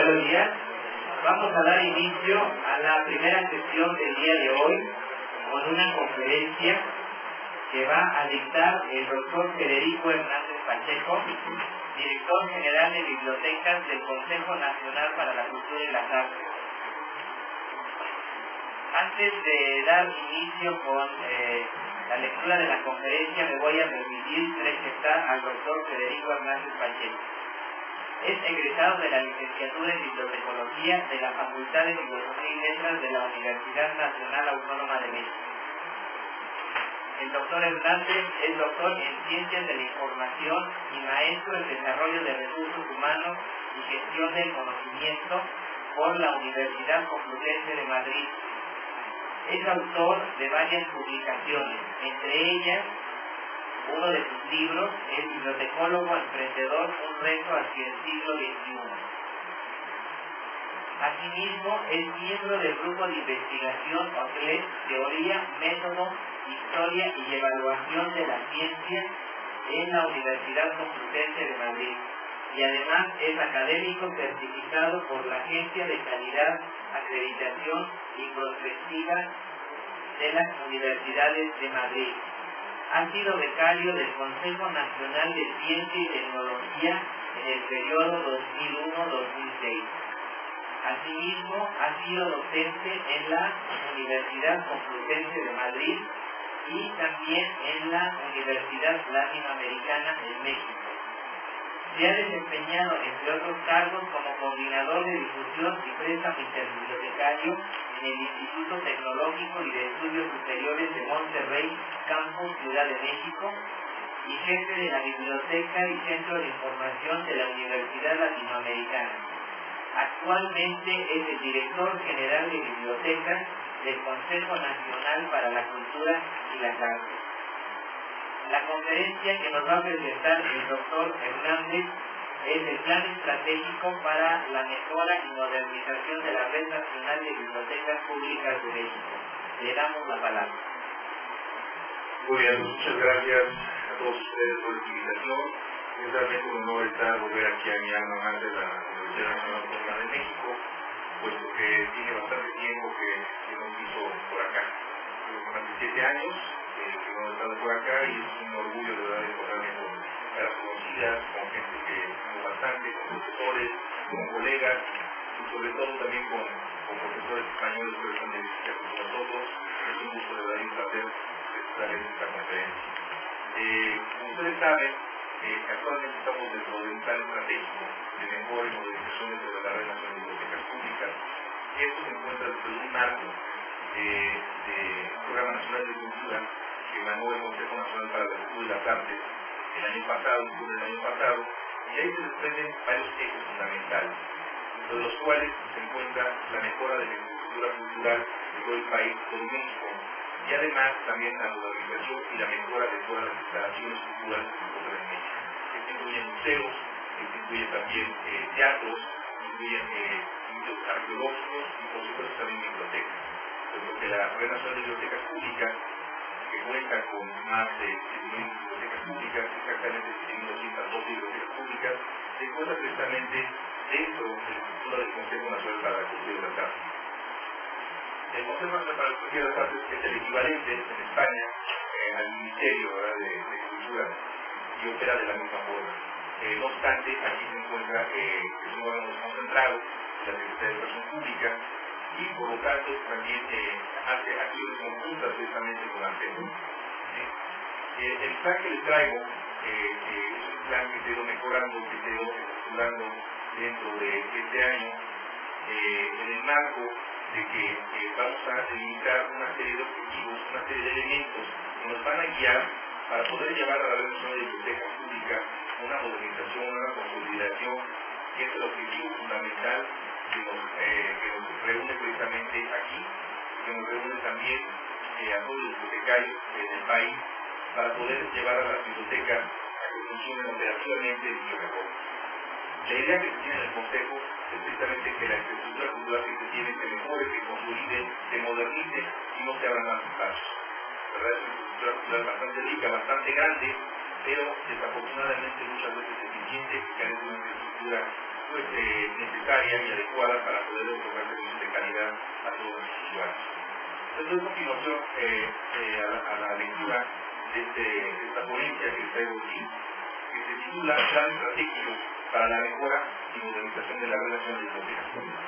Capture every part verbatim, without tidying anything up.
buenos días. Vamos a dar inicio a la primera sesión del día de hoy con una conferencia que va a dictar el doctor Federico Hernández Pacheco, director general de Bibliotecas del Consejo Nacional para la Cultura y las Artes. Antes de dar inicio con eh, la lectura de la conferencia, me voy a permitir presentar al doctor Federico Hernández Pacheco. Es egresado de la licenciatura en Bibliotecología de la Facultad de Filosofía y Letras de la Universidad Nacional Autónoma de México. El doctor Hernández es doctor en Ciencias de la Información y maestro en Desarrollo de Recursos Humanos y Gestión del Conocimiento por la Universidad Complutense de Madrid. Es autor de varias publicaciones, entre ellas uno de sus libros, El bibliotecólogo emprendedor, un reto hacia el siglo veintiuno. Asimismo, es miembro del grupo de investigación O C L E S, Teoría, Método, Historia y Evaluación de la Ciencia en la Universidad Complutense de Madrid, y además es académico certificado por la Agencia de Calidad, Acreditación y Prospectiva de las Universidades de Madrid. Ha sido becario del Consejo Nacional de Ciencia y Tecnología en el periodo dos mil uno a dos mil seis. Asimismo, ha sido docente en la Universidad Complutense de Madrid y también en la Universidad Latinoamericana en México. Se ha desempeñado, entre otros cargos, como coordinador de difusión y préstamo interbibliotecario en el Instituto Tecnológico y de Estudios Superiores de Monterrey, Campus Ciudad de México, y jefe de la Biblioteca y Centro de Información de la Universidad Latinoamericana. Actualmente es el director general de Bibliotecas del Consejo Nacional para la Cultura y las Artes. La conferencia que nos va a presentar el doctor Hernández es el Plan Estratégico para la Mejora y Modernización de la Red Nacional de Bibliotecas Públicas de México. Le damos la palabra. Muy bien, muchas gracias a todos ustedes por la invitación. Es realmente un honor estar volver aquí a mi alma mater, la Universidad Nacional Autónoma de México, puesto que tiene bastante tiempo que, que no piso por acá. Llevo más de siete años eh, que no he estado por acá y es un orgullo de verdad encontrarme con caras conocidas, con gente que amo bastante, con profesores, con colegas y sobre todo también con, con profesores españoles que están de visita con nosotros. Es un gusto de verdad y un placer estar en esta conferencia. Eh, como ustedes saben, eh, actualmente estamos dentro de un plan estratégico de mejora y modernización dentro de la Red Nacional de Bibliotecas Públicas. Esto se encuentra dentro de un marco eh, del Programa Nacional de Cultura que emanó el Consejo Nacional para la Cultura y las Artes el año pasado, en julio del año pasado, y ahí se desprenden varios ejes fundamentales, entre los cuales se encuentra la mejora de la infraestructura cultural de todo el país, todo México, y además también la modernización y la mejora de todas las instalaciones culturales que se encuentran en México. Esto incluye museos, esto incluye también eh, teatros, incluye eh, sitios arqueológicos y por supuesto también bibliotecas. Porque la Red Nacional de Bibliotecas Públicas, que cuenta con más de siete mil bibliotecas públicas, exactamente siete mil doscientas doce bibliotecas públicas, se encuentra precisamente dentro de la estructura del Consejo Nacional para la Cultura y las Artes. El Consejo Nacional para la Cultura y las Artes es el equivalente en España eh, al Ministerio, ¿verdad?, de, de Cultura, y opera de la misma forma. Eh, no obstante, aquí se encuentra eh, es un órgano concentrado de la Secretaría de Educación Pública y por lo tanto también eh, hace acciones conjuntas precisamente con la C E P. ¿Sí? Eh, el plan que les traigo eh, eh, es un plan que se ha ido mejorando, que se ha ido estructurando dentro de este año eh, en el marco de que eh, vamos a delimitar una serie de objetivos, una serie de elementos que nos van a guiar para poder llevar a la Red Nacional de Bibliotecas Públicas una modernización, una consolidación, que es el objetivo fundamental que nos, eh, que nos reúne precisamente aquí, que nos reúne también eh, a todos los bibliotecarios eh, del país para poder llevar a las bibliotecas a que funcionen operativamente mucho mejor. La idea que se tiene en el Consejo es precisamente que la infraestructura cultural que se tiene se mejore, se consolide, se modernice y no se abran más espacios. La verdad es una infraestructura cultural bastante rica, bastante grande, pero desafortunadamente muchas veces deficiente, que carece de una infraestructura pues, eh, necesaria y adecuada para poder otorgar servicios de calidad a todos los usuarios. Entonces, a continuación, eh, eh, a, la, a la lectura de, este, de esta ponencia que traigo aquí, que se titula Plan Estratégico para la Mejora y Modernización de la Red Nacional de Bibliotecas Públicas.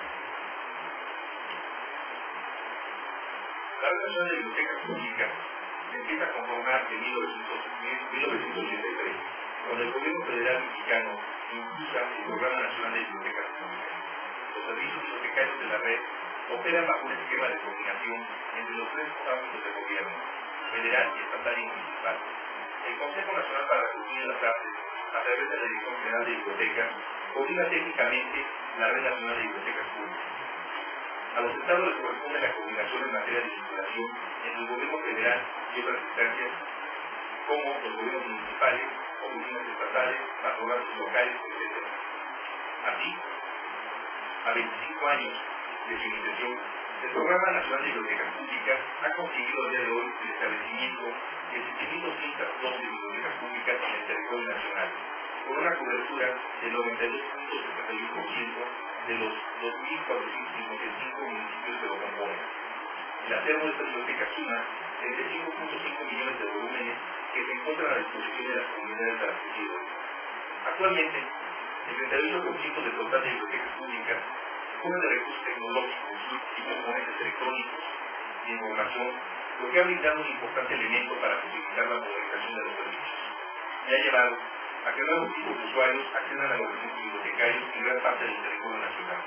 La Red Nacional de Bibliotecas Públicas se empieza a conformar en mil novecientos ochenta y tres, cuando el gobierno federal mexicano impulsa el Programa Nacional de Bibliotecas Públicas. Los servicios bibliotecarios de la red operan bajo un esquema de coordinación entre los tres ámbitos de gobierno, federal, estatal y municipal. El Consejo Nacional para la Cultura y las Artes, a través de la Dirección General de Bibliotecas, coordina técnicamente la Red Nacional de Bibliotecas Públicas. A los estados les corresponde la coordinación en materia de circulación entre el gobierno federal y otras instancias, como los gobiernos municipales, oficinas estatales, patronatos locales, etcétera. Así, a veinticinco años de su iniciación, el Programa Nacional de Bibliotecas Públicas ha conseguido a día de hoy el establecimiento de siete mil doscientas doce bibliotecas públicas en el territorio nacional, con una cobertura del noventa y dos punto setenta y uno por ciento de los dos mil cuatrocientos cincuenta y cinco municipios que lo componen. El acervo de esta biblioteca suma treinta y cinco punto cinco millones de volúmenes que se encuentran a disposición de las comunidades de las que Actualmente, el treinta y ocho por ciento del total de bibliotecas públicas dispone de recursos tecnológicos y componentes electrónicos de información, lo que ha brindado un importante elemento para facilitar la modernización de los servicios y ha llevado a que nuevos tipos de usuarios accedan a los recursos bibliotecarios en gran parte del territorio nacional.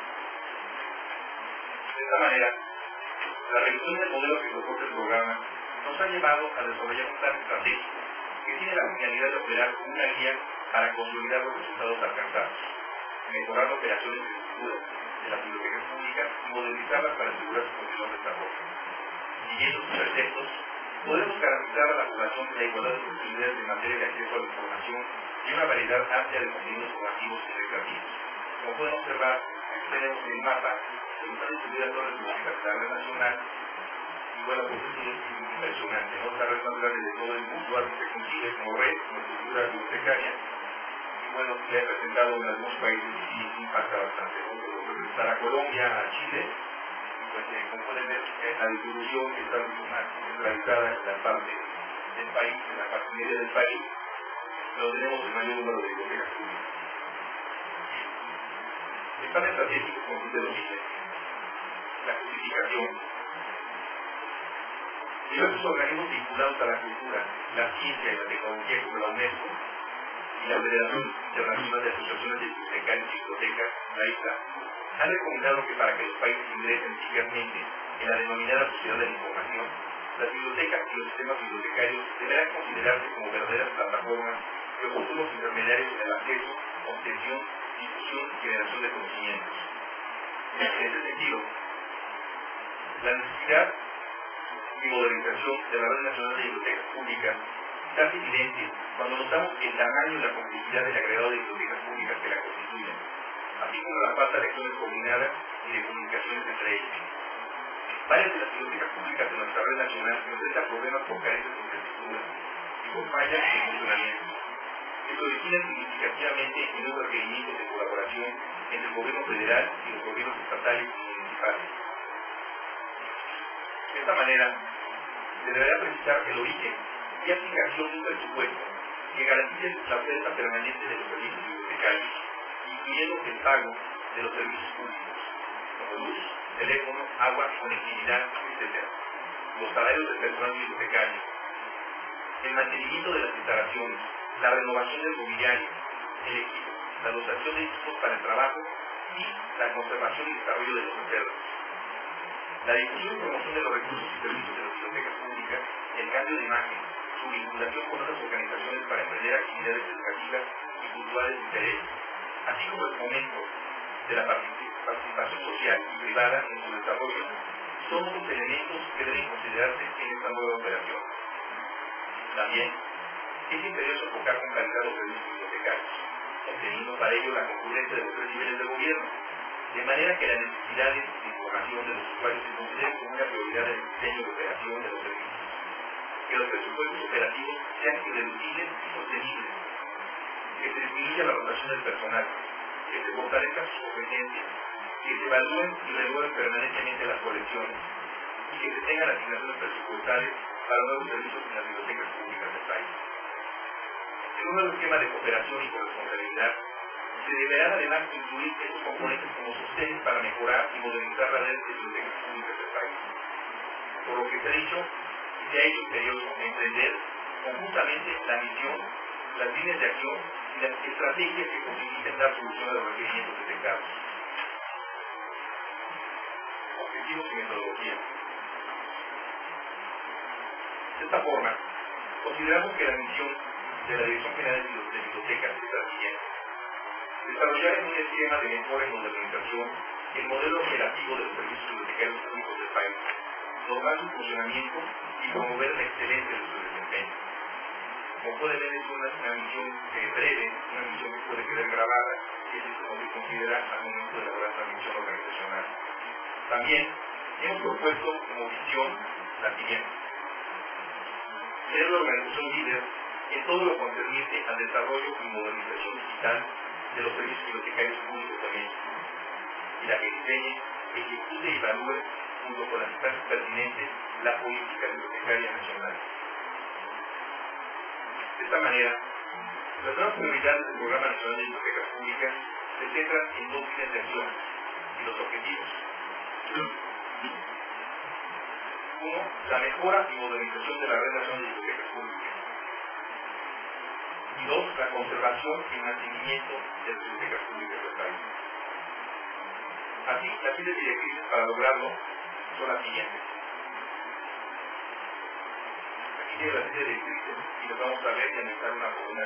De esta manera, la revisión del modelo que soporta el programa nos ha llevado a desarrollar un plan estratégico que tiene la finalidad de operar como una guía para consolidar los resultados alcanzados, mejorar la operación de estructura de las bibliotecas públicas y modernizarlas para asegurar su continuo desarrollo. Siguiendo sus preceptos, podemos garantizar a la población la igualdad de oportunidades en materia de acceso a la información y una variedad amplia de contenidos formativos y recreativos. Como pueden observar, aquí tenemos el mapa de los distribuidas todas las bibliotecas de la red nacional. Y bueno, pues esto es impresionante, ¿no? La red más grande de todo el mundo, algo que se concibe como red, como estructura bibliotecaria. Y bueno, le he presentado en algunos países y impacta bastante, ¿no? Representar a Colombia, a Chile, y pues eh, como pueden ver, eh, la distribución está mucho más centralizada en la parte del país, en la parte media del país, donde tenemos el mayor número de bibliotecas públicas. El plan estratégico consiste en lo siguiente: la justificación. Diversos organismos vinculados a la cultura, la ciencia y la tecnología, como la UNESCO y la Federación Internacional de Asociaciones de Bibliotecarios y Bibliotecas, la I S A, han recomendado que para que los países ingresen eficazmente en la denominada sociedad de la información, las bibliotecas y los sistemas bibliotecarios deberán considerarse como verdaderas plataformas que ofrecen los intermediarios en el acceso, obtención, difusión y generación de conocimientos. En ese sentido, la necesidad y modernización de la Red Nacional de Bibliotecas Públicas se hace evidente cuando notamos el tamaño y la complejidad del agregado de bibliotecas públicas que la constituyen, así como la falta de acciones coordinadas y de comunicaciones entre ellas. Varias de las bibliotecas públicas de nuestra red nacional enfrentan problemas por carencias de infraestructura y por fallas de funcionamiento, que se originan significativamente en un requerimiento de colaboración entre el gobierno federal y los gobiernos estatales y municipales. De esta manera, se deberá precisar el origen y aplicación de un presupuesto que garantice la oferta permanente de los servicios bibliotecarios, incluyendo el pago de los servicios públicos, como luz, teléfono, agua, conectividad, etcétera, los salarios del personal bibliotecario, el mantenimiento de las instalaciones, la renovación del mobiliario, el equipo, la dotación de equipos para el trabajo y la conservación y desarrollo de los acervos. La difusión y promoción de los recursos y servicios de las bibliotecas públicas, el cambio de imagen, su vinculación con otras organizaciones para emprender actividades educativas y culturales de interés, así como el fomento de la participación social y privada en su desarrollo, son otros elementos que deben considerarse en esta nueva operación. También es imperioso enfocar con calidad los servicios bibliotecarios, obteniendo para ello la concurrencia de los tres niveles de gobierno, de manera que las necesidades de información de los usuarios se consideren como una prioridad en el diseño y operación de los servicios, que los presupuestos operativos sean irreducibles y sostenibles, que se disminuya la rotación del personal, que se fortalezcan sus competencias, que se evalúen y renueven permanentemente las colecciones y que se tengan asignaciones presupuestales para nuevos servicios en las bibliotecas públicas del país. En un nuevo esquema de cooperación y corresponsabilidad, se deberán además incluir esos componentes como sostenes para mejorar y modernizar la red de bibliotecas públicas del país. Por lo que se ha dicho y se ha hecho imperioso emprender conjuntamente la misión, las líneas de acción y las estrategias que posibiliten dar solución a los requerimientos detectados. Objetivos y metodología. De esta forma, consideramos que la misión de la Dirección General de Bibliotecas es la siguiente: desarrollar en un esquema de mejora y modernización el modelo operativo de los servicios bibliotecarios públicos del país, normar su funcionamiento y promover la excelencia de su desempeño. Como puede ver, es una, una misión eh, breve, una misión que puede quedar grabada, y es como se considera al momento de elaborar la misión organizacional. También hemos propuesto como visión la siguiente: ser la organización líder en todo lo concerniente al desarrollo y modernización digital de los servicios bibliotecarios públicos de México, y la que diseñe, ejecute y evalúe, junto con las instancias pertinentes, la política bibliotecaria nacional. De esta manera, las nuevas prioridades del Programa Nacional de Bibliotecas Públicas se centran en dos líneas de acción y los objetivos. Uno, la mejora y modernización de la Red Nacional de Bibliotecas Públicas. Y dos, la conservación y mantenimiento de las bibliotecas públicas del país. Así, las líneas directrices para lograrlo son las siguientes. Aquí tiene las líneas directrices y las vamos a ver y analizar una por una.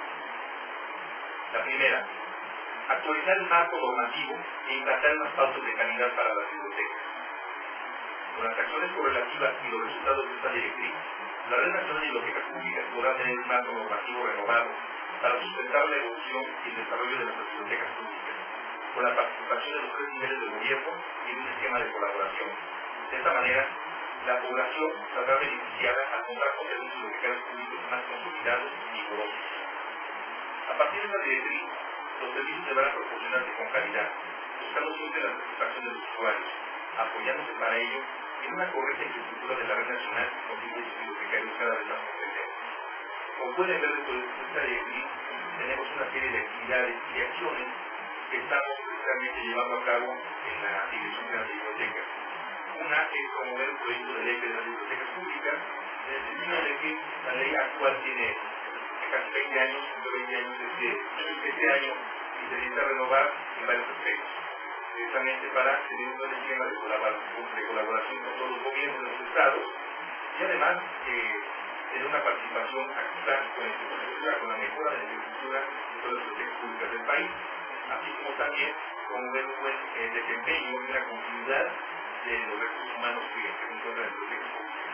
La primera, actualizar el marco normativo e implantar unas pautas de calidad para las bibliotecas. Con las acciones correlativas y los resultados de esta directriz, la Red Nacional de Bibliotecas Públicas podrá tener un marco normativo renovado para sustentar la evolución y el desarrollo de nuestras bibliotecas públicas, con la participación de los tres niveles de gobierno y en un esquema de colaboración. De esta manera, la población saldrá beneficiada al contar con servicios bibliotecarios públicos más consolidados y vigorosos. A partir de esta directriz, los servicios deberán proporcionarse con calidad, buscando siempre la satisfacción de los usuarios, apoyándose para ello en una correcta infraestructura de la red nacional con servicios bibliotecarios cada vez más competentes. Como pueden ver, dentro de esta directriz tenemos una serie de actividades y acciones que estamos precisamente llevando a cabo en la Dirección General de Bibliotecas. Una es promover un proyecto de ley de las bibliotecas públicas, en el sentido de que la ley actual tiene casi veinte años, ciento veinte años este, este año, y se necesita renovar en varios aspectos, precisamente para tener un buen esquema de colaboración, de colaboración con todos los gobiernos de los estados, y además eh, tener una participación activa con la infraestructura, con la mejora de la infraestructura de todas las bibliotecas públicas del país, así como también promover un buen eh, desempeño y una continuidad de los recursos humanos que se encuentran en las bibliotecas públicas.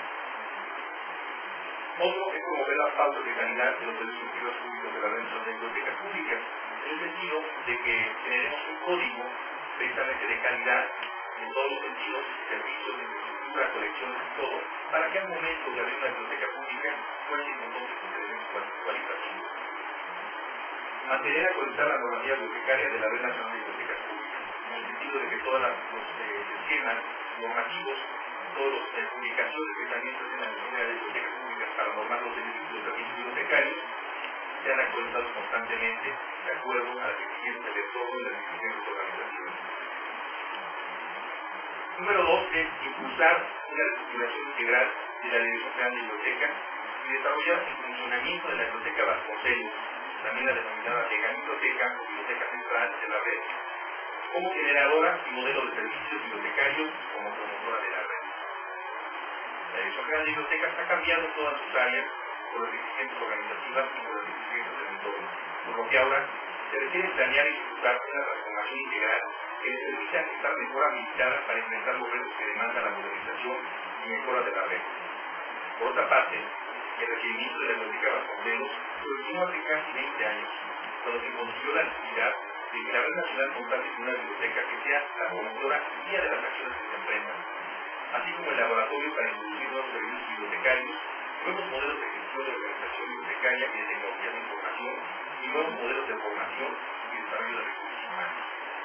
Otro es promover las pautas de calidad de los servicios públicos de la red de bibliotecas públicas, en el sentido de que generemos un código precisamente de calidad en todos los sentidos, servicios, infraestructura, colecciones y todo, para que al momento de abrir una biblioteca pública cuenten con todos los elementos cualitativos. Mantener actualizar la normativa bibliotecaria de la Red Nacional de Bibliotecas Públicas, en el sentido de que todos los eh, esquemas normativos, todas las eh, publicaciones que también se hacen en la Línea de Bibliotecas Públicas para normar los servicios de los servicios bibliotecarios, sean actualizados constantemente de acuerdo a las exigencias de todo y las exigencias organizativas. Número dos es impulsar una reestructuración integral de la Dirección General de Bibliotecas y desarrollar el funcionamiento de la Biblioteca Vasconcelos, también la denominada Mega Biblioteca o Biblioteca Central de la red, como generadora y modelo de servicios bibliotecarios como promotora de la red. La Dirección General de Bibliotecas está cambiando todas sus áreas por las exigencias organizativas y por las exigencias del entorno, por lo que ahora se requiere planear y ejecutar una transformación integral que les permita estar mejor habilitada para enfrentar los retos que demanda la modernización y mejora de la red. Por otra parte, el requerimiento de la Biblioteca Vasconcelos se originó hace casi veinte años, cuando se construyó la necesidad de que la red nacional contase con una biblioteca que sea la promotora y guía de las acciones que se enfrentan, así como el laboratorio para introducir nuevos servicios bibliotecarios, nuevos modelos de gestión de organización bibliotecaria y de tecnología de información y nuevos modelos de formación y desarrollo de recursos. humanos.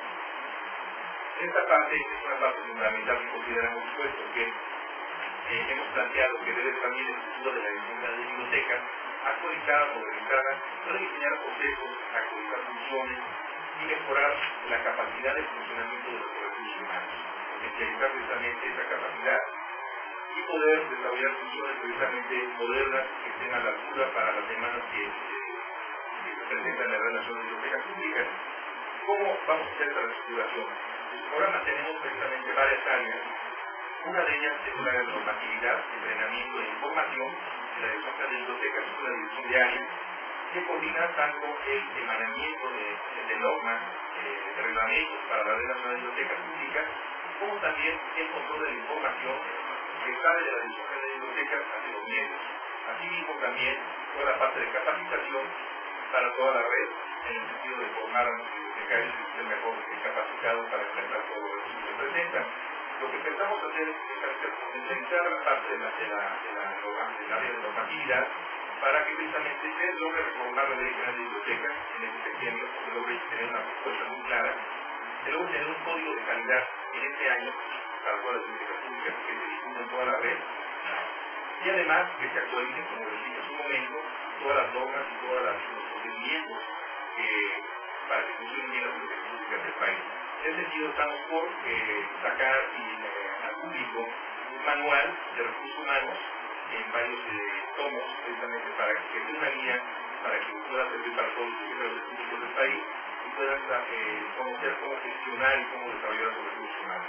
Esta parte es una parte fundamental que consideramos pues porque eh, hemos planteado que debe también el futuro de la edición de las bibliotecas actualizada, modernizada, rediseñar procesos, actualizar funciones y mejorar la capacidad de funcionamiento de los recursos humanos, potencializar precisamente esa capacidad y poder desarrollar funciones precisamente modernas que estén a la altura para las demandas que, que se presentan en la relación de bibliotecas públicas. ¿Cómo vamos a hacer esta reestructuración? En el programa tenemos precisamente varias áreas. Una de ellas es la de normatividad, entrenamiento e información. En la dirección de bibliotecas es una dirección de áreas que coordina tanto el emanamiento de, de normas, eh, de reglamentos para la Red Nacional de Bibliotecas Públicas, como también el control de la información que sale de la dirección de bibliotecas hacia los medios. Asimismo también toda la parte de capacitación para toda la red, en el sentido de formar a los bibliotecarios que estén mejor capacitados para enfrentar todos los retos que se presentan. Lo que pensamos hacer es potencializar la parte de la, de la, de la, del área de normatividad para que precisamente se logre reformar la ley general de bibliotecas en este septiembre, se logre tener una propuesta muy clara, se logre tener un código de calidad en este año para todas las bibliotecas públicas que se difunden en toda la red y además que se actualicen, como les dije en su momento, todas las normas y todos los procedimientos eh, para que funcionen bien las bibliotecas públicas del país. En ese sentido estamos por eh, sacar y, eh, al público un manual de recursos humanos en varios eh, tomos, precisamente para que dé una guía para que pueda servir para todos los sectores públicos del país y puedan eh, conocer cómo gestionar y cómo desarrollar los recursos humanos.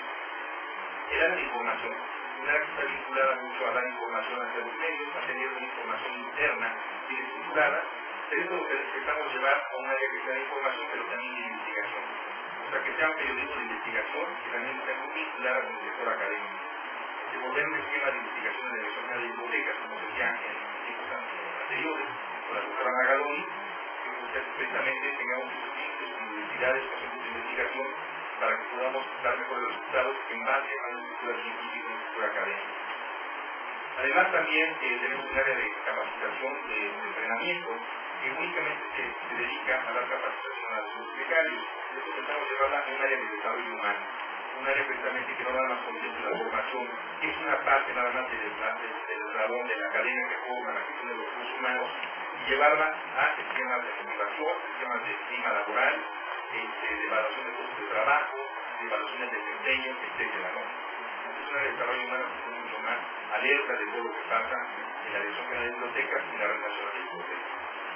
El área de información, una área que está vinculada mucho a dar información hacia los medios, a tener una información interna bien estructurada, pero eso lo que empezamos a llevar a un área que sea de información, pero también de investigación. O sea, que sea un periodismo de investigación que también esté muy vinculada con el sector académico. De volver un esquema de investigación en la Dirección de Bibliotecas, como decía en tiempos anteriores, con la doctora Magaloni, que precisamente tengamos institutos, universidades, centros de investigación, para que podamos dar mejores resultados en base a una estructura científica y una estructura académica. Además, también eh, tenemos un área de capacitación, de, de entrenamiento, que únicamente se, se dedica a dar capacitación a los bibliotecarios. Esto pensamos llevarla a un área de desarrollo humano, un área precisamente que no nada más contempla la formación, que es una parte nada más del eslabón de la academia que forma la gestión de los recursos humanos, y llevarla a esquemas de motivación, esquemas de clima laboral, este, de evaluación de puestos de trabajo, de evaluaciones de desempeño, etcétera, ¿no? Entonces, es una área de desarrollo humano que está mucho más alerta de todo lo que pasa en la Dirección General de Bibliotecas y en la Red Nacional de Bibliotecas.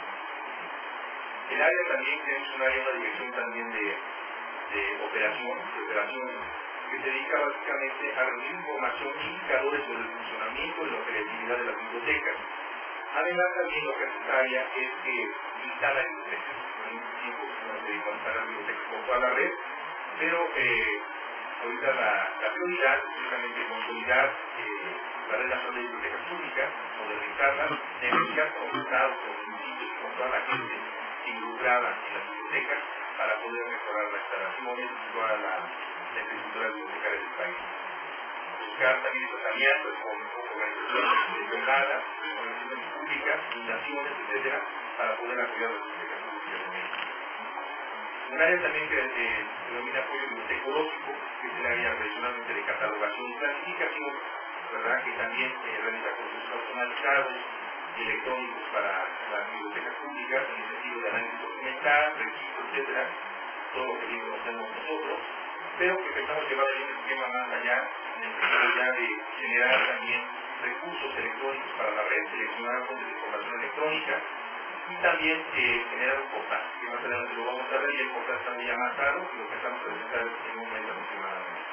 El área también tenemos un área, una dirección también de, de operación, de operaciones, que se dedica básicamente a reunir información e indicadores sobre el funcionamiento y la operatividad de las bibliotecas. Además, también lo que hace esta área es que instala bibliotecas. En un tiempo nos dedicamos a instalar bibliotecas por toda la red, pero eh, ahorita la, la prioridad es precisamente consolidar eh, la Red Nacional de Bibliotecas Públicas, modernizarlas, negociar con los estados, con los municipios y con toda la gente involucrada en las bibliotecas para poder mejorar las instalaciones y toda la, la infraestructura bibliotecaria del país. Buscar también esas alianzas con organizaciones privadas, organizaciones públicas, fundaciones, etcétera, para poder apoyar las bibliotecas públicas de México. Un área también que se denomina apoyo bibliotecológico, que es el área tradicionalmente de catalogación y clasificación, ¿verdad? Que también eh, realiza procesos automatizados y electrónicos para las bibliotecas públicas en el sentido de análisis documental, registro, etcétera, todo lo que bien conocemos nosotros, pero que pensamos llevar ahí un esquema más allá, en el sentido ya de generar también recursos electrónicos para la red, seleccionar fuentes de información electrónica y también eh, generar un portal, que más adelante lo vamos a ver, y el portal también ya más caro, lo que estamos presentando en un momento aproximadamente.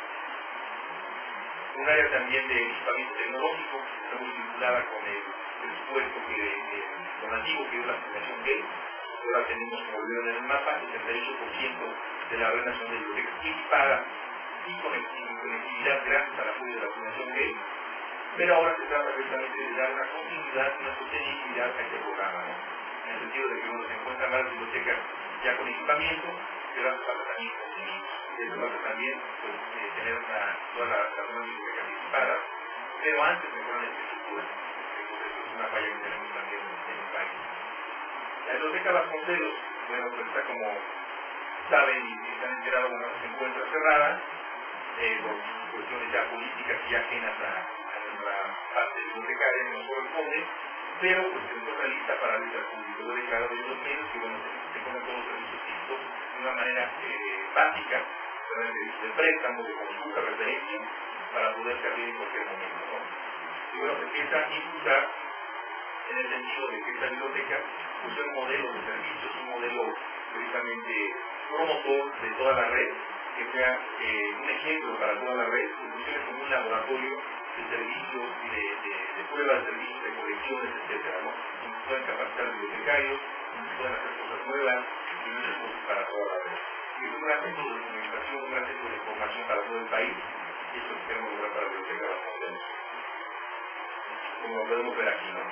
Un área también de equipamiento tecnológico, está muy vinculada con el presupuesto que eh, donativo que es la Fundación Gay. Ahora tenemos, como vieron en el mapa, el setenta y ocho por ciento de la Red Nacional de Bibliotecas equipada y con conectividad gracias al apoyo de la Fundación Gay. Pero ahora se trata precisamente de dar una continuidad, una sostenibilidad a este programa, ¿no? En el sentido de que uno se encuentra varias bibliotecas ya con equipamiento, pero hace falta también contenidos. Y eso hace también pues, eh, tener una, todas las nuevas bibliotecas equipadas, pero antes mejorar la infraestructura. Entonces es una falla que tenemos también en el país. La biblioteca Vasconcelos, bueno, pues está como saben y se han enterado, bueno, se encuentra cerrada eh, por cuestiones ya políticas y ajenas a, a nuestra parte bibliotecaria que nos corresponde, pero pues se encuentra lista para el público. Yo he declarado en dos meses que, bueno, se ponen todos los servicios físicos de una manera eh, básica, de préstamo, de consulta, referencia, para poder servir en cualquier momento, ¿no? Y bueno, se empieza a impulsar en el sentido de que esta biblioteca pues, es un modelo de servicios, un modelo precisamente promotor de toda la red, que sea eh, un ejemplo para toda la red, que funcione como un laboratorio de servicios y de, de, de pruebas de servicios, de colecciones, etcétera, ¿no? Donde se pueden capacitar bibliotecarios, donde se pueden hacer cosas nuevas y muchas cosas para toda la red. Y es un gran centro de comunicación, un gran centro de información para todo el país, y eso es lo que queremos lograr para la Biblioteca de Vasconcelos. Como lo podemos ver aquí, ¿no?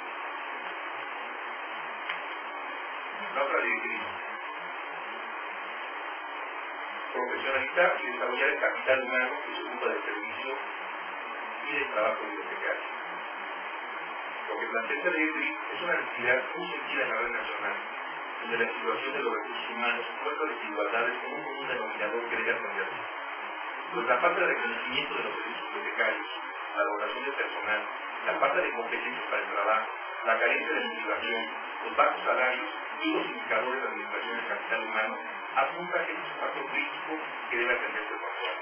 La otra directriz: profesionalizar y desarrollar el capital humano que se ocupa del servicio y del trabajo bibliotecario. Lo que plantea esta directriz es una necesidad muy sentida en la red nacional, donde la situación de los recursos humanos muestra desigualdades con un común denominador que debe atenderse. Pues la falta de reconocimiento de los servicios bibliotecarios, la valoración del personal, la falta de competencias para el trabajo, la carencia de motivación, los bajos salarios y los indicadores de administración del capital humano apuntan que es un factor crítico que debe atenderse por todos.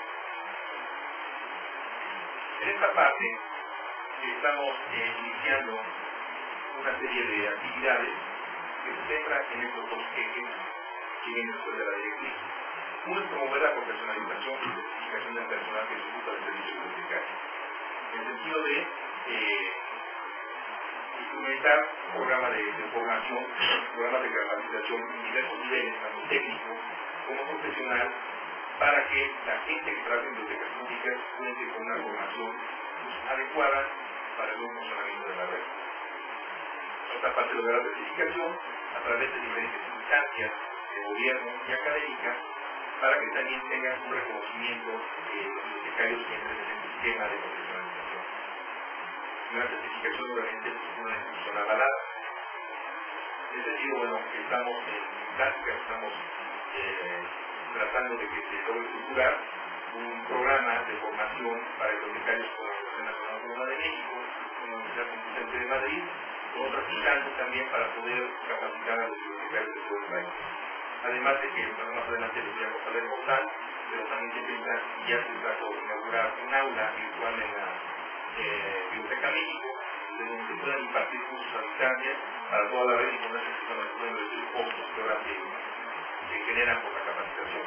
En esta parte estamos eh, iniciando una serie de actividades que se centran en estos dos ejes que vienen después de la directriz. Uno es promover la profesionalización y certificación del personal que se ocupa del servicio bibliotecario, en el sentido de eh, instrumentar un programa de, de formación, programas de capacitación en diversos niveles, tanto técnico como profesional, para que la gente que trabaja en bibliotecas públicas cuente con una formación pues, adecuada para el buen funcionamiento de la red. Otra parte de la certificación a través de diferentes instancias de gobierno y académicas, para que también tengan un reconocimiento de los bibliotecarios que entren en este esquema de profesionalización. Una certificación obviamente es una institución avalada. En ese sentido, bueno, estamos en práctica, estamos eh, tratando de que se logre estructurar un programa de formación para bibliotecarios con la Universidad Nacional Autónoma de México, con la Universidad Complutense de Madrid, con otras instancias también para poder capacitar a los bibliotecarios de todo el país. Además de que, bueno, más adelante les voy a contar el portal, pero también se piensa y ya se está por inaugurar un aula virtual en la eh, Biblioteca México, donde se puedan impartir cursos a distancia para toda la red y con eso se pueden reducir costos que ahora se, se generan por la capacitación.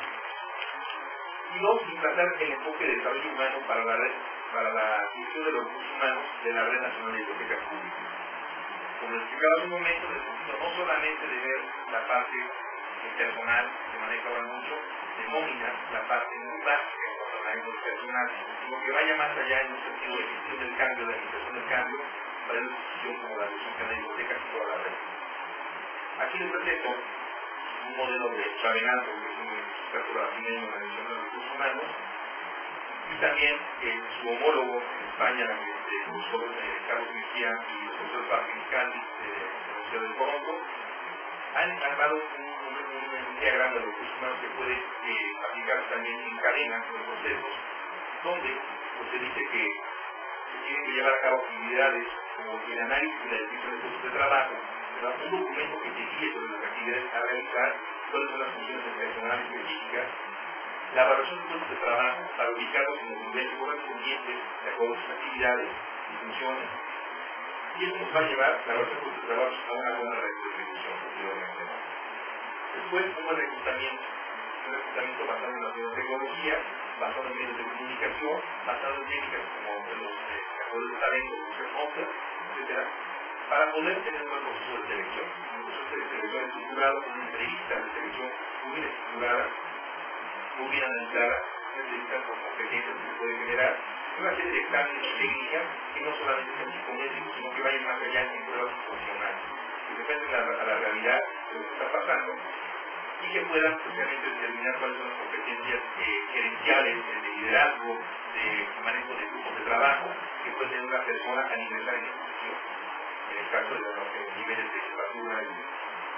Y dos, implantar el enfoque de desarrollo humano para la red, para la gestión de los recursos humanos de la Red Nacional de Bibliotecas Públicas. Como les explicaba hace un momento, necesito no solamente de ver la parte personal, que se maneja ahora mucho, de nómina, la parte muy básica en cuanto a la personal, sino que vaya más allá en un sentido de gestión del cambio, de administración del cambio, para una institución como la de la biblioteca y toda la red. Aquí les presento un modelo de Chavenato, que es un experto brasileño en la gestión de los recursos humanos, y también eh, su homólogo en España, el profesor eh, Carlos Mejía y el profesor Patrick Candy de la Universidad de Toronto, han armado un, un, un diagrama de los recursos humanos que puede eh, aplicarse también en cadena con los procesos, donde pues, se dice que se tienen que llevar a cabo actividades como el análisis y la descripción de puestos de trabajo, ¿verdad? Un documento que te guíe sobre las actividades a realizar, cuáles son las funciones del personal específicas, la evaluación de puestos de trabajo para ubicarlos en los niveles correspondientes de acuerdo a sus actividades y funciones. Y eso nos va a llevar la evaluación de puestos de trabajo a una buena retribución posteriormente. Después, un buen reclutamiento, un reclutamiento basado en la biotecnología, basado en medios de comunicación, basado en técnicas como los eh, acuerdos de talento, los headhunters, etcétera, para poder tener un buen proceso de selección. Un proceso de selección estructurado con entrevistas de selección muy bien estructuradas, muy bien analizadas, entrevistas con competencias que se pueden generar, una serie de exámenes técnicas que no solamente sean psicométricos, sino que vayan más allá en pruebas funcionales, que dependen a la, a la realidad de lo que está pasando y que puedan precisamente determinar cuáles son las competencias eh, gerenciales, de liderazgo, de manejo de grupos de trabajo que puede tener una persona al ingresar en la institución. En el caso de los niveles de jefatura y, y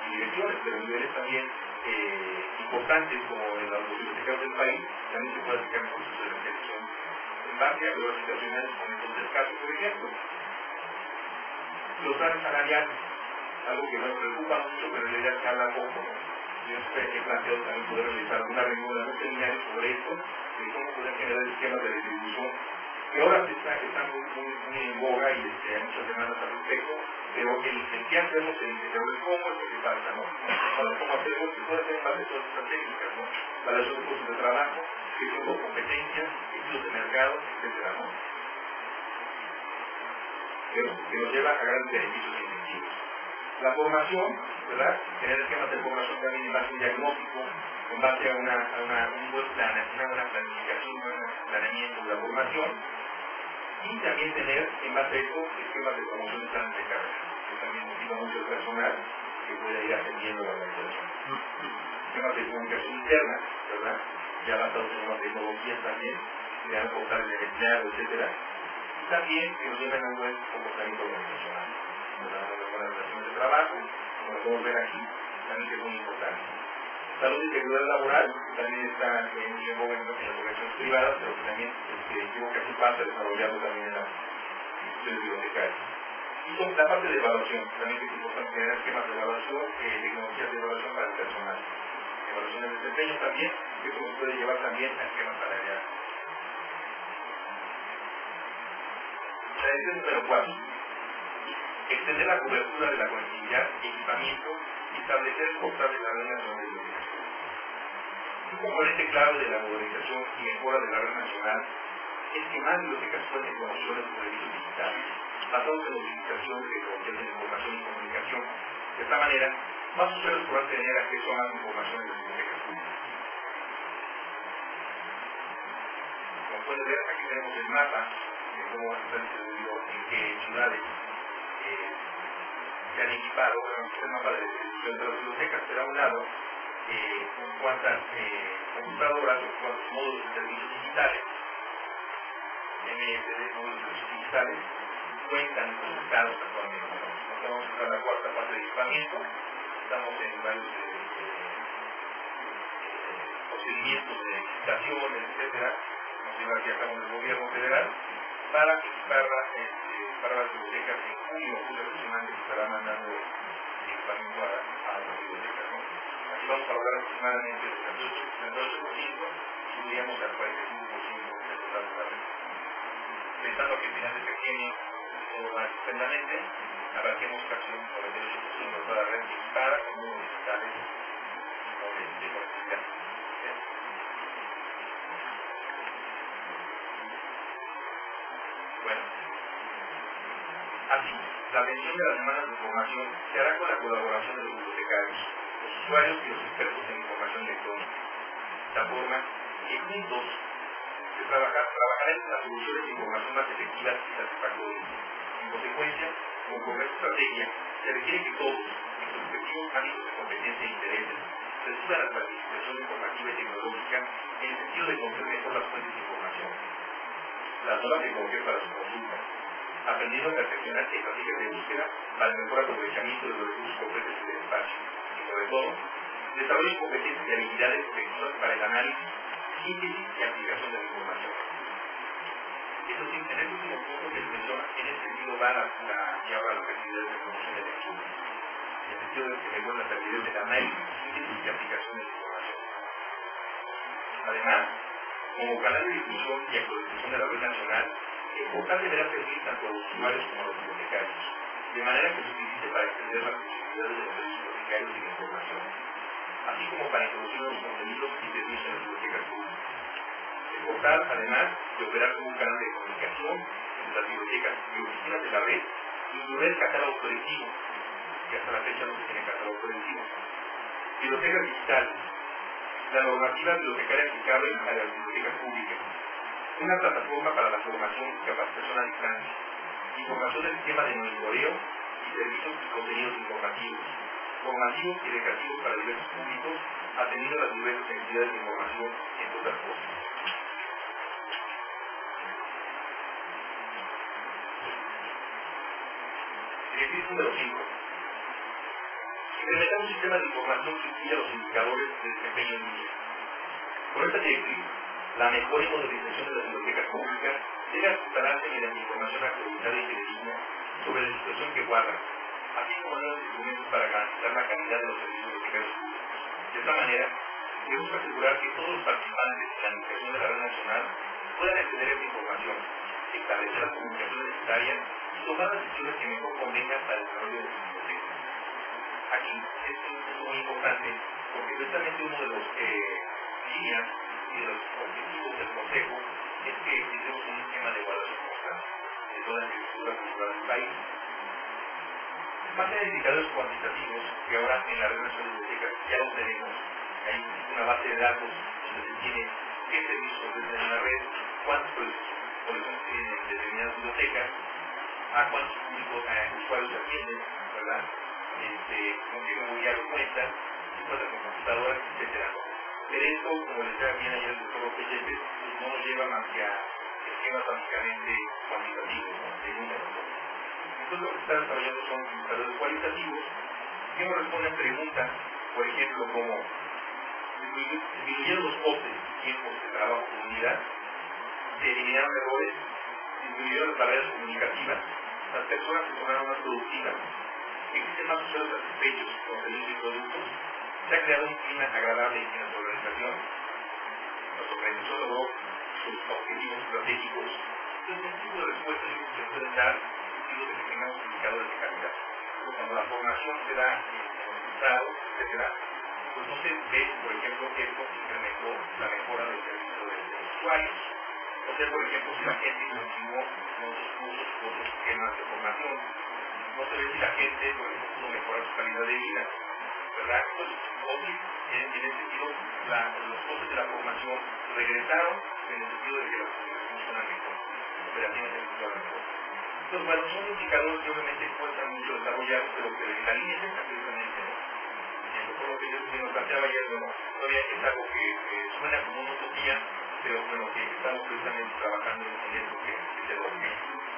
y direcciones, pero niveles también eh, importantes como en los bibliotecarios del país, también se puede aplicar el proceso de reflexión en base a pruebas situacionales con estos tres casos, por ejemplo. Los planes salariales, algo que nos preocupa mucho, pero en realidad se habla poco. Yo he planteado también poder realizar una reunión, un seminario sobre esto, de cómo poder generar esquemas de distribución, que ahora se está, está muy, muy, muy en boga y este, hay muchas demandas al respecto, pero el, el que hacemos el indicador de cómo es lo que pasa, ¿no? Ahora, ¿cómo hacemos? Se puede hacer en base a todas estas técnicas, ¿no? Valoración de puestos de trabajo, gestión por competencias, estudios de mercado, etcétera, ¿no? Pero que nos lleva a grandes beneficios incentivos. La formación, ¿verdad? Tener esquemas de formación también en base a un diagnóstico, en base a, una, a una, un buen plan, una buena planificación, un buen planeamiento de la formación, y también tener en base a esto esquemas de promoción de planes de carrera, que también motiva mucho el personal que pueda ir ascendiendo a la organización. Esquemas de comunicación interna, ¿verdad? Ya basados en nuevas tecnologías también, crear portales de empleado, etcétera. Y también que nos lleven a un buen comportamiento organizacional. Las buenas relaciones de trabajo, como lo podemos ver aquí, también que es muy importante. Salud y seguridad laboral, también está eh, muy en boga en las organizaciones privadas, pero que también este, creo que hace falta desarrollarlo también en las instituciones bibliotecarias. Y son la parte de evaluación, también que es importante tener esquemas de evaluación, eh, tecnologías de evaluación para el personal. Evaluación de desempeño también, que eso nos puede llevar también a esquemas salariales. La decisión número cuatro. Extender la cobertura de la conectividad, equipamiento y establecer portales de la red nacional de bibliotecas. Un componente clave de la modernización y mejora de la red nacional es que más bibliotecas cuenten con opciones de servicios digitales, basados en la utilización de tecnologías de información y comunicación. De esta manera, más usuarios podrán tener acceso a más información en las bibliotecas públicas. Como pueden ver, aquí tenemos el mapa de cómo está distribuido en qué ciudades eh, se han equipado, bueno, el mapa de distribución de las bibliotecas, pero a un lado eh, con cuántas eh, computadoras o cuántos módulos de servicios digitales, M S D, módulos de servicios digitales, cuentan conectados actualmente. Nos vamos a la cuarta fase de equipamiento, estamos en varios eh, eh, procedimientos de licitaciones, etcétera, nos lleva aquí a cabo el gobierno federal para equipar eh, para las bibliotecas en junio o julio aproximadamente se estará mandando equipamiento a, a las bibliotecas, ¿no? Aquí vamos a lograr aproximadamente el treinta y ocho por ciento y subiríamos al cuarenta y cinco por ciento del total de la red. Pensando que al final de septiembre todo va estupendamente, abarquemos casi un cuarenta y ocho por ciento de toda la red equipada con módulos digitales o de, de conectividad. Bueno, así, la atención de las demandas de información se hará con la colaboración de los bibliotecarios, los usuarios y los expertos en información electrónica. De esta forma, que juntos se trabajar, trabajarán en las soluciones de información más efectivas y satisfactorias. En consecuencia, conforme a esta estrategia, se requiere que todos, en sus respectivos ámbitos de competencia e intereses, reciban la participación informativa y tecnológica en el sentido de conocer mejor las fuentes de información, las nuevas tecnologías para su consulta, aprendiendo a perfeccionar estrategias de búsqueda para el mejor aprovechamiento de los recursos completos del espacio y, sobre todo, desarrollen competencias y habilidades efectivas para el análisis, síntesis y aplicación de la información. Eso sí, en el último punto que se menciona, en ese sentido va la, la, y ahora las actividades de promoción de lectura, en el sentido de que mejoran las actividades de análisis, síntesis y aplicación de la información. Además, como canal de difusión y actualización de la red nacional, es importante ver a servir tanto a los usuarios como a los bibliotecarios, de manera que se utilice para extender las posibilidades de los servicios bibliotecarios y de información, así como para introducir los contenidos y servicios en las bibliotecas públicas. El portal, además de operar como un canal de comunicación entre las bibliotecas y oficinas de la red, incluirá el catálogo colectivo, que hasta la fecha no se tiene catálogo colectivo, bibliotecas digitales, la normativa bibliotecaria aplicable a las bibliotecas públicas, una plataforma para la formación y capacitación a distancia, información del sistema de monitoreo y servicios y contenidos informativos, formativos y educativos para diversos públicos, atendiendo a las diversas necesidades de información, entre otras cosas. Directriz número cinco. Implementar un sistema de información que incluya los indicadores de desempeño en línea. Con esta directriz, la mejora y modernización de las bibliotecas públicas debe apuntalarse mediante información actualizada y fidedigna sobre la situación que guardan, así como nuevos instrumentos para garantizar la calidad de los servicios bibliotecarios públicos. De esta manera, se busca asegurar que todos los participantes en la administración de la red nacional puedan acceder a esta información, establecer la comunicación necesaria y tomar las decisiones que mejor convengan para el desarrollo de sus bibliotecas. Aquí es un punto muy importante porque precisamente uno de los eh, líneas y de los objetivos del Consejo es que tenemos un esquema de evaluación constante de toda la infraestructura cultural del país. Más allá de indicadores cuantitativos, que ahora en la red nacional de bibliotecas ya los tenemos, hay una base de datos donde se tiene qué servicios ofrecen en la red, cuántos colecciones tienen en determinadas bibliotecas, a cuántos públicos, a usuarios atienden, ¿verdad? Este, con qué memoria lo cuentan, si cuentan con computadoras, etcétera. Pero esto, como les decía bien ayer el doctor López Yepes, pues no nos lleva más que a esquemas básicamente cuantitativos, ¿no? De números. Entonces lo que se está desarrollando son indicadores cualitativos que nos responden preguntas, por ejemplo, como disminuyeron los costes y tiempos de trabajo por unidad, se eliminaron errores, disminuyeron las barreras comunicativas, las personas se tornaron más productivas, existen más usuarios satisfechos con servicios y productos, se ha creado un clima agradable en la organización, nuestro organización logró sus objetivos estratégicos. Entonces, este tipo de respuestas se pueden dar sentido de que tengamos indicadores de calidad. Cuando la formación se da en el Estado, etcétera, pues no se ve, por ejemplo, que esto incrementó la mejora del servicio de los usuarios. O sea, por ejemplo, si la gente continuó con otros cursos, con otros esquemas de formación, no se ve si la gente, por ejemplo, pudo mejorar su calidad de vida, ¿verdad? Pues, obvio, en, en ese sentido, la, los costes de la formación regresaron en el sentido de que las cosas funcionan mejor, operativas se funcionan mejor. Entonces, bueno, son indicadores que obviamente cuestan mucho desarrollar, pero que la línea es esta precisamente, ¿no? Y el doctor López Yepes nos planteaba ayer, bueno, todavía es algo que eh, suena como una utopía, pero bueno, que estamos precisamente trabajando en eso que, que se logra.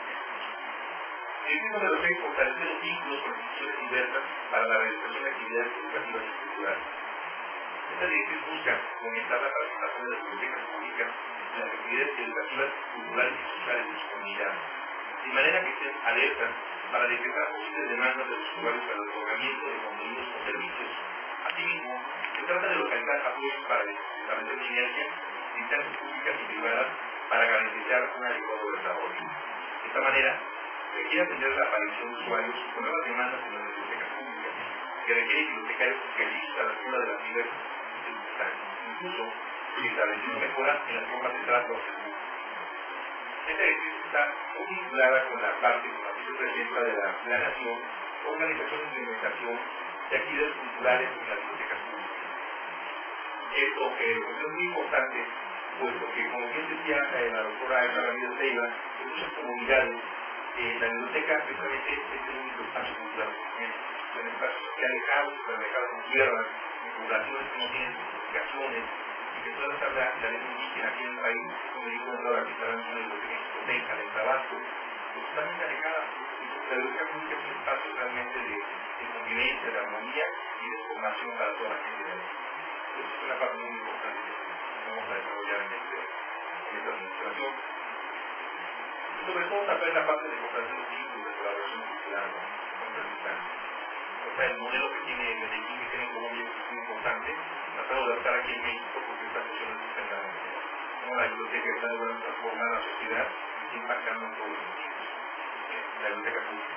El mismo de los seis fortalecer los vínculos con instituciones diversas para la realización de actividades educativas y culturales. Esta directriz busca fomentar la participación de las bibliotecas públicas en las actividades educativas, culturales y sociales de su comunidad, de manera que estén alertas para detectar posibles demandas de los usuarios para el otorgamiento de contenidos o servicios. Asimismo, se trata de localizar apoyos para establecer sinergias de instancias públicas y privadas para garantizar un adecuado desarrollo. De esta manera, requiere atender la aparición de usuarios con nuevas demandas en las bibliotecas públicas, que requieren bibliotecarios especialistas a la altura de las diversas circunstancias, incluso si estableciendo mejoras en las formas de trato a servicios. Esta directriz está muy vinculada con la parte de la vicepresidenta de la planeación, organización e implementación de actividades culturales en las bibliotecas públicas. Esto eh, es muy importante, puesto que, como bien decía eh, la doctora Elsa Ramírez Leiva, en muchas comunidades, eh, la biblioteca precisamente es el único espacio cultural que son espacios que alejados, supermercados en tierra, en poblaciones que no tienen certificaciones, y que toda esta la lengua indígena aquí en el país, como dijo ahora que estarán en una biblioteca hipoteca, en Tabasco, pues están muy alejadas. La biblioteca pública es un espacio realmente de, de convivencia, de armonía y de formación para toda la gente de ahí. Entonces es una parte muy importante que vamos a desarrollar en, este, en esta administración. Y sobre todo también la parte de fortalecer los vínculos de colaboración cultural con representantes. O sea, el modelo que tiene Medellín, que tiene Colombia, es muy importante, tratamos de adaptar aquí en México porque estas funciones están en la como la biblioteca está logrando transformar la sociedad y impactando en todos los sentidos. La biblioteca pública.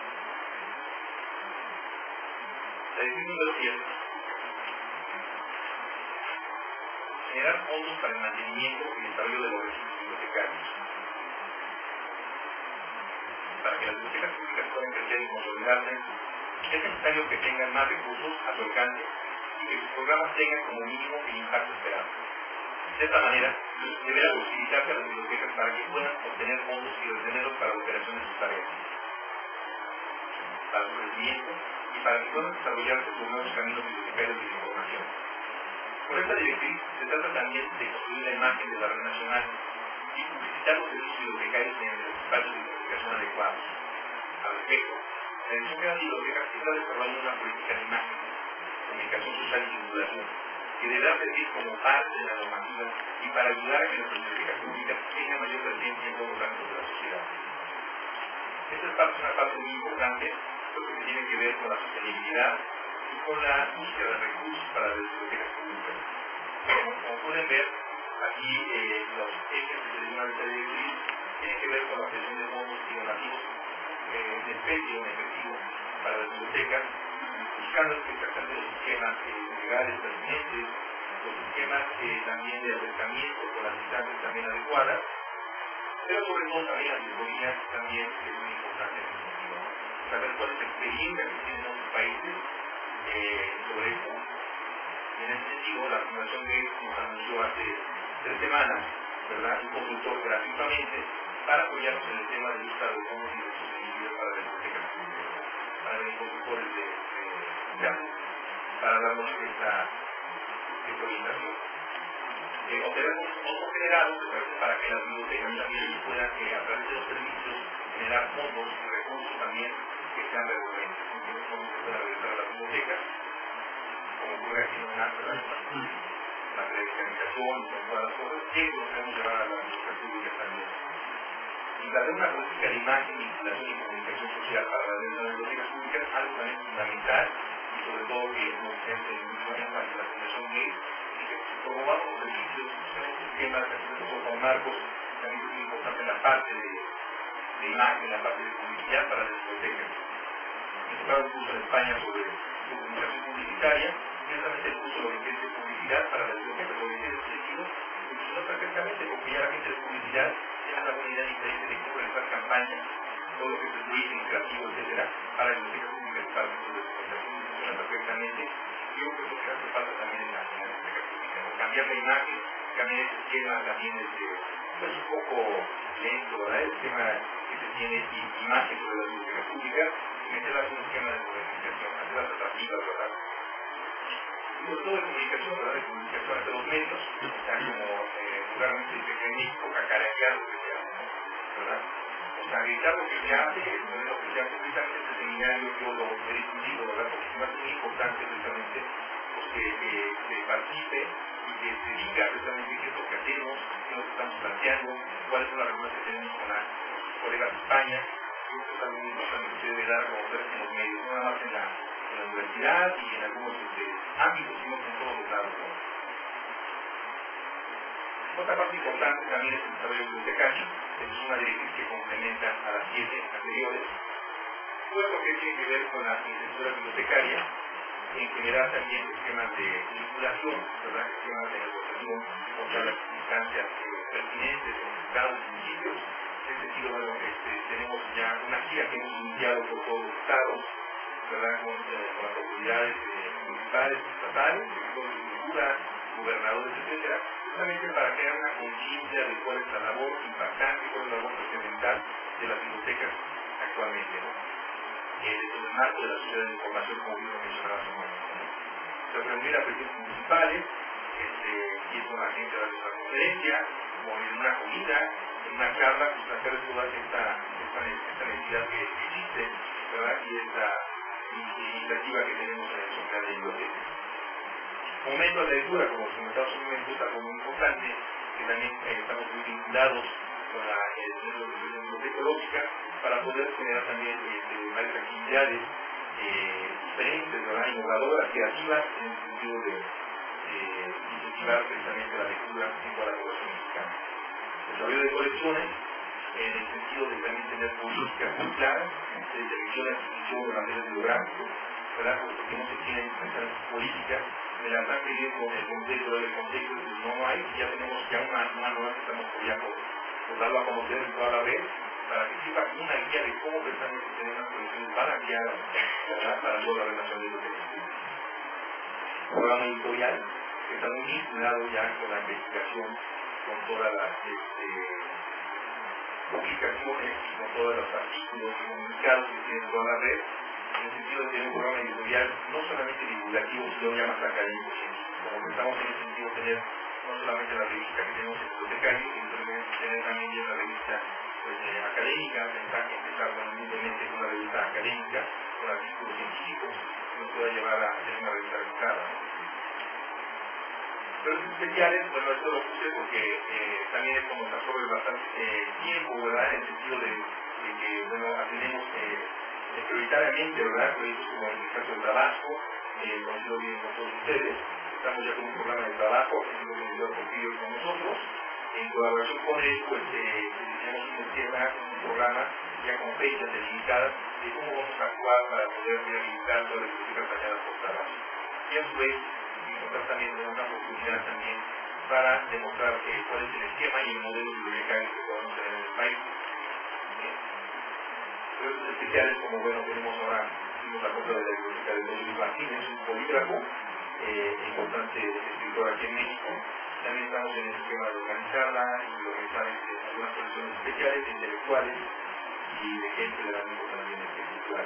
La decisión número siete. Generar fondos para el mantenimiento y desarrollo de los registros bibliotecarios. Para que las bibliotecas públicas puedan crecer y consolidarse, es necesario que tengan más recursos a su alcance y que sus programas tengan como mínimo el impacto esperado. De esta manera, deberá utilizarse a las bibliotecas para que puedan obtener fondos y retenerlos para la operación de sus tareas, para su crecimiento y para que puedan desarrollarse por nuevos caminos bibliotecarios de información. Por esta directriz, se trata también de construir la imagen de la red nacional y publicitar los servicios bibliotecarios mediante los espacios de comunicación adecuados. Al respecto, La Dirección General de Bibliotecas está desarrollando una política de imagen, comunicación social y vinculación, que deberá servir como parte de la normativa y para ayudar a que las bibliotecas públicas tengan mayor presencia en todos los ámbitos de la sociedad. Esta es parte, una parte muy importante, porque que tiene que ver con la sostenibilidad y con la búsqueda de recursos para las bibliotecas públicas. Como pueden ver, aquí eh, los ejes que se derivan de esta directriz tienen que ver con la obtención de fondos y donativos eh, de especie o en efectivo para las bibliotecas, buscando la aplicación de los esquemas eh, legales pertinentes, los esquemas eh, también de acercamiento con las instancias también adecuadas, pero sobre todo también las asesorías también es muy importante en ese sentido, ¿no? Saber cuál es la experiencia que tienen otros países eh, sobre esto. En ese sentido, la Fundación Gates nos anunció hace tres semanas, ¿verdad?, un consultor gratuitamente para apoyarnos en el tema del uso de fondos y de sostenibilidad para las bibliotecas públicas, para los consultores de, de, de para darnos esta, esta orientación. Eh, obtenemos fondos generados para que las bibliotecas también puedan, eh, a través de los servicios, generar fondos y recursos también que sean recurrentes, que los fondos que puedan regresar a las bibliotecas, como ocurre aquí en UNAM, la credencialización, con todas las cosas, que lo podemos llevar a las bibliotecas públicas también. Y darle una política de imagen, vinculación y comunicación social para las bibliotecas públicas, algo también fundamental, y sobre todo que nos siente mucho énfasis la Fundación Gates, y que promovamos los servicios, tenemos esquemas de acceso con marcos, también es muy importante la parte de, de imagen, la parte de publicidad para las bibliotecas. He tocado un curso en España sobre comunicación publicitaria, ciertamente el curso lo que es de publicidad para las bibliotecas, lo que es el sentido, funcionó perfectamente porque ya la gente de publicidad tiene una buena idea diferente de cómo realizar campañas, todo lo que es el briefing creativo, etcétera, para las bibliotecas públicas, para los centros de documentación, funciona perfectamente. Yo creo que es lo que hace falta también en la biblioteca pública, ¿no? Cambiar la imagen, cambiar ese esquema también este, pues un poco lento, ¿verdad? El esquema que se tiene y imagen sobre las bibliotecas públicas, y meterlas en un esquema de comunicación, hacerlas atractivas, ¿verdad? Y sobre todo de comunicación, ¿verdad? De comunicación entre los medios, o sea, como eh, vulgarmente se dice en México, cacarear lo que se hace, ¿no? ¿Verdad? O sea, gritar lo que se hace, no es lo que se hace precisamente este seminario, yo lo he difundido, ¿verdad? Porque es más muy importante precisamente pues, que, que se participe y que se diga precisamente qué es lo que hacemos, qué es lo que estamos planteando, cuáles son las reuniones que tenemos con las colegas de España. Creo que es algo muy importante que se debe dar a conocer en los medios, no nada más en la, en la universidad y en algunos este, ámbitos, sino en todos los lados, ¿no? Otra parte importante también es el desarrollo bibliotecario, es una directriz que complementa a las siete anteriores, todo lo que tiene que ver con la infraestructura bibliotecaria, en general también esquemas de vinculación, ¿verdad? Esquemas de negociación contra las instancias eh, pertinentes en los estados y municipios. En ese sentido, bueno, este, tenemos ya una gira que hemos iniciado por todos los estados, ¿verdad? Con, eh, con las autoridades eh, municipales, estatales, sectores de cultura, gobernadores, etcétera, justamente para crear una conciencia de cuál es la labor impactante, cuál es la labor trascendental de las bibliotecas actualmente, ¿no? Eh, en el marco de la sociedad de información, como bien lo mencionaba hace un momento, ¿no? Se reunir a presidentes municipales, este, ir con la gente a dar una conferencia, o en una comida, en una charla, pues plantear toda esta, esta, esta necesidad que existe, ¿verdad? Y esta iniciativa que tenemos en el social de bibliotecas. Momento de lectura, como os comentaba hace un momento, es algo muy importante, que también eh, estamos muy vinculados con la biblioteca ecológica para poder generar también este, varias actividades eh, diferentes, ¿verdad? Innovadoras, creativas, en el sentido de eh, incentivar precisamente la lectura en toda la población mexicana. Desarrollo de colecciones, en el sentido de también tener políticas muy claras de selección y adquisición de materiales bibliográficos, ¿verdad? Porque no se tienen esas políticas, me las han pedido con el contexto del contexto, pues no hay, ya tenemos ya una manual que estamos apoyando por darlo a conocer en toda la red, para que sirva como una guía de cómo precisamente tener unas colecciones balanceadas, ¿verdad? Para toda la relación de bibliotecas públicas. Un programa editorial que está muy vinculado ya con la investigación, con todas las este, publicaciones, con todos los artículos y comunicados que tiene toda la red, en el sentido de tener un programa editorial no solamente divulgativo, sino ya más académico, como que estamos en el sentido de tener no solamente la revista que tenemos en bibliotecario, sino tener también ya la revista pues, eh, académica, empezar con humildemente con una revista académica, artículos científicos que nos pueda llevar a hacer una revista registrada. Pero los especiales, bueno, esto lo puse porque eh, también es como nos absorbe bastante eh, tiempo, ¿verdad? En el sentido de, de que, bueno, atendemos eh, eh, prioritariamente, ¿verdad? Proyectos como en el caso del trabajo, eh, conocido bien con todos ustedes. Estamos ya con un programa de trabajo, haciendo comunidad con ellos con nosotros. En colaboración con él, pues, eh, diseñamos un esquema, un programa ya con fechas delimitadas de cómo vamos a actuar para poder rehabilitar todas las políticas dañadas por trabajo. Y a su vez, encontrar también una oportunidad también para demostrar eh, cuál es el esquema y el modelo bibliotecario que podemos tener en el país. Bien. Pero estos especiales, como bueno, tenemos ahora, hicimos la compra de la biblioteca de Luis Martínez, un polígrafo, eh, importante escritor aquí en México. También estamos en el esquema de organizarla y organizar este, algunas colecciones especiales, intelectuales y de gente de la misma también este, cultural.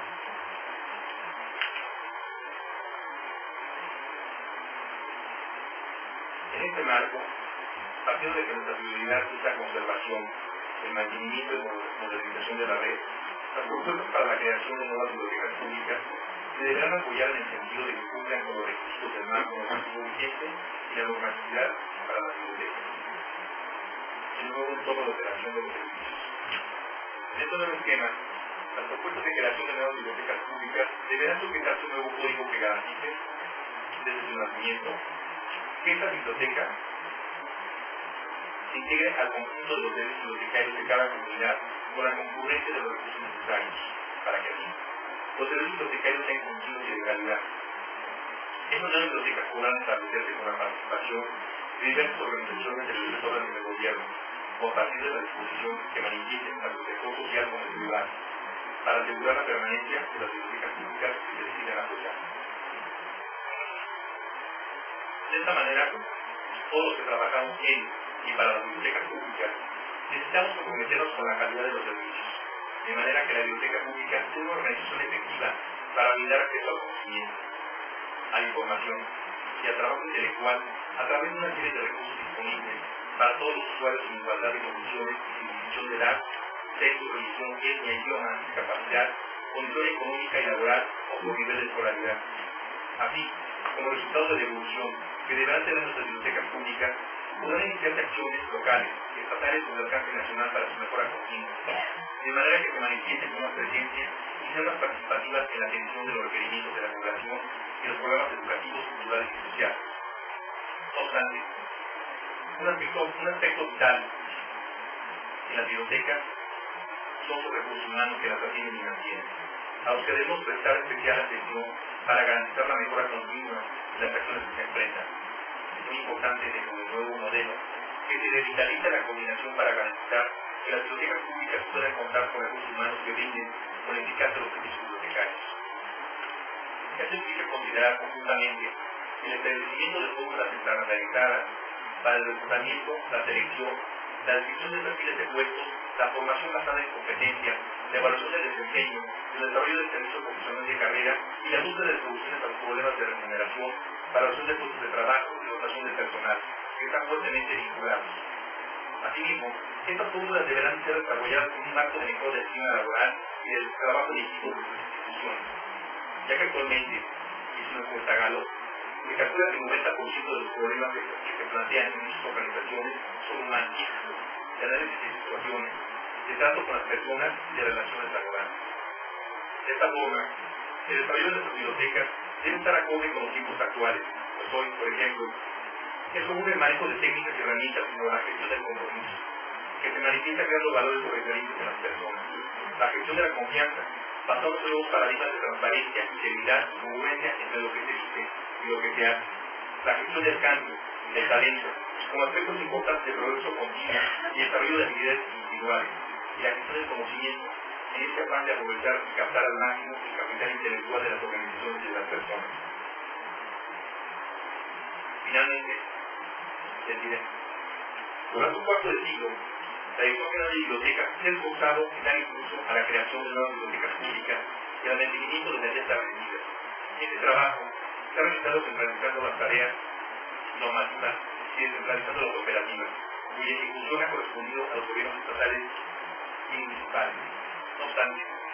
En este marco, partiendo de que nuestra prioridad es la conservación, el mantenimiento y modernización de la red, las propuestas para la creación de nuevas bibliotecas públicas se deberán apoyar en el sentido de que cumplan con los requisitos del marco normativo vigente y la normatividad para las bibliotecas. El nuevo entorno de operación de los servicios. En este nuevo esquema, las propuestas de creación de nuevas bibliotecas públicas deberán sujetarse a un nuevo código que garantice, desde su nacimiento, que esta biblioteca se integre al conjunto de los derechos bibliotecarios de cada comunidad con la concurrencia de los recursos necesarios para que así los derechos bibliotecarios sean conocidos y de calidad. Estas nuevas bibliotecas podrán establecerse con la participación de diversas organizaciones de los órganos del gobierno o a partir de la disposición que manifiesten tanto el sector social como el privado para asegurar la permanencia de las bibliotecas públicas que se deciden apoyar. De esta manera, todos los que trabajamos en y para las bibliotecas públicas necesitamos comprometernos con la calidad de los servicios, de manera que la biblioteca pública sea una organización efectiva para brindar acceso al conocimiento, a la información y al trabajo intelectual a través de una serie de recursos disponibles para todos los usuarios sin igualdad de condiciones y sin distinción de edad, sexo, religión, etnia, idioma, discapacidad, condición económica y laboral o por nivel de escolaridad. Así, como resultado de la evolución que deberán tener nuestras bibliotecas públicas, podrán iniciarse acciones locales, estatales o de alcance nacional para su mejora continua, de manera que se manifiesten con más presencia y sean más participativas en la atención de los requerimientos de la población y los programas educativos, culturales y sociales. No obstante, un aspecto, un aspecto vital en las bibliotecas son los recursos humanos que las atienden y mantienen, a los que debemos prestar especial atención para garantizar la mejora continua de las acciones que se enfrentan. Es muy importante dentro del nuevo modelo que se revitalice la coordinación para garantizar que las bibliotecas públicas puedan contar con recursos humanos que brinden con eficacia los servicios bibliotecarios. Esto implica considerar conjuntamente el establecimiento de fórmulas estandarizadas para el reclutamiento, la selección, la descripción de perfiles de puestos, la formación basada en competencias, la evaluación del desempeño, el desarrollo del servicio profesional de carrera y la búsqueda de soluciones a los problemas de remuneración, valoración de puestos de trabajo y rotación de personal, que están fuertemente vinculados. Asimismo, estas fórmulas deberán ser desarrolladas con un marco de mejor destino laboral y del trabajo en equipo de sus instituciones, ya que actualmente, y sin encuesta Galo, se calcula que el noventa por ciento de los problemas que se plantean en muchas organizaciones son humanísticos, de análisis de situaciones, de trato con las personas y de relaciones laborales. De esta forma, el desarrollo de nuestras bibliotecas debe estar acorde con los tiempos actuales, pues hoy, por ejemplo, es común el manejo de técnicas y herramientas como la gestión del compromiso, que se manifiesta creando valores sobresalientes en las personas, la gestión de la confianza, basando en nuevos paradigmas de transparencia, integridad y congruencia entre lo que se dice y lo que se hace, la gestión del cambio, del talento, como aspectos importantes del progreso continuo y desarrollo de habilidades individuales, y la gestión del conocimiento, en este afán de aprovechar y captar al máximo el capital intelectual de las organizaciones y de las personas. Finalmente, les diré, durante un cuarto de siglo, la Dirección General de Bibliotecas se ha esforzado en dar impulso a la creación de nuevas bibliotecas públicas y al mantenimiento de las ya establecidas. Este trabajo se ha realizado centralizando las tareas normativas y descentralizando las operativas, cuya ejecución ha correspondido a los gobiernos estatales y municipales. No obstante,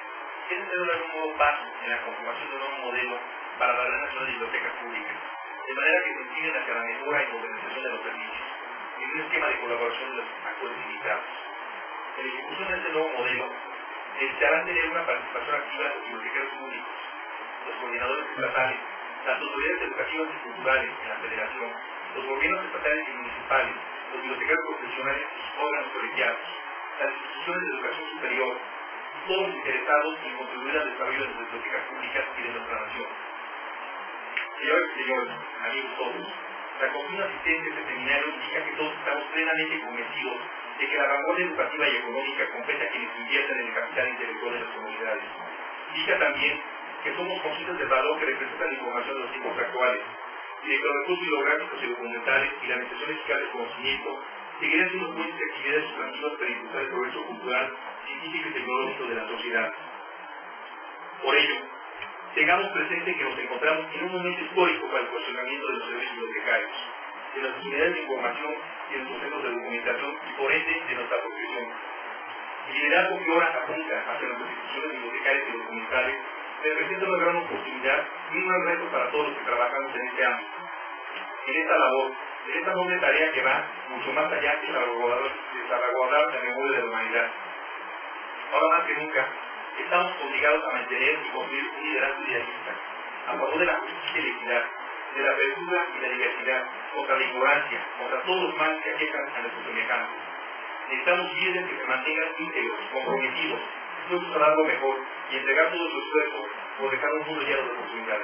es necesario un nuevo paso en la conformación de un nuevo modelo para la Red Nacional de Bibliotecas Públicas, de manera que se inclinen hacia la mejora y modernización de los servicios, en un esquema de colaboración de los actores invitados. En la ejecución de este nuevo modelo, desearán tener una participación activa de los bibliotecarios públicos, los coordinadores estatales, las autoridades educativas y culturales en la federación, los gobiernos estatales y municipales, los bibliotecarios profesionales y sus órganos colegiados, las instituciones de educación superior, y todos los interesados en contribuir al desarrollo de las bibliotecas públicas y de nuestra nación. Señores y señores, amigos todos, la continua asistencia a este seminario indica que todos estamos plenamente convencidos de que la vanguardia educativa y económica compete a quienes invierten en el capital intelectual de las comunidades. Indica también que somos conscientes del valor que representa la información de los tiempos actuales, y de que los recursos bibliográficos y documentales y la necesidad eficaz del conocimiento seguirán siendo fuentes de actividades sustantivas para impulsar el progreso cultural, científico y tecnológico de la sociedad. Por ello, tengamos presente que nos encontramos en un momento histórico para el cuestionamiento de los servicios bibliotecarios, de las unidades de información y de los centros de documentación y por ende de nuestra profesión. El liderazgo que ahora apunta hacia las instituciones bibliotecarias y documentales representa una gran oportunidad y un gran reto para todos los que trabajamos en este ámbito. En esta labor, en esta noble tarea que va mucho más allá de salvaguardar, de salvaguardar la memoria de la humanidad. Ahora más que nunca, estamos obligados a mantener y construir un liderazgo idealista, a favor de la justicia y la equidad, de la apertura y la diversidad, contra la ignorancia, contra todos los males que aquejan a nuestros semejantes. Necesitamos líderes que se mantengan íntegros, comprometidos, dispuestos a dar lo mejor y entregar todo su esfuerzo por dejar un mundo lleno de oportunidades.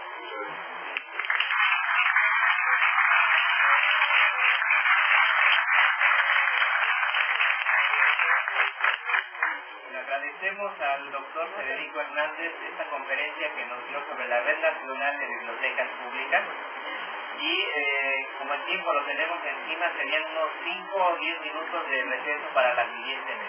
Le agradecemos al doctor Federico Hernández esta conferencia que nos dio sobre la Red Nacional de Bibliotecas Públicas. Y eh, como el tiempo lo tenemos encima, serían unos cinco o diez minutos de receso para la siguiente.